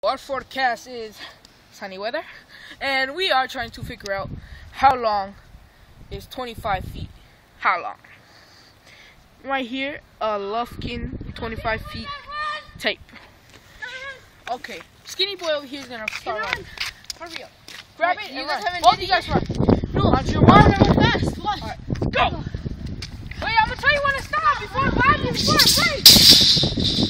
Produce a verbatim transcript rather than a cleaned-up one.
Our forecast is sunny weather, and we are trying to figure out how long is twenty-five feet. How long? Right here, a Lufkin twenty-five feet tape. Okay, Skinny Boy over here is gonna start running. Hurry up. Grab it and run. Both of you guys run. No, on your mark. Fast. Alright, go! Wait, I'm gonna tell you when to stop before the bag is first.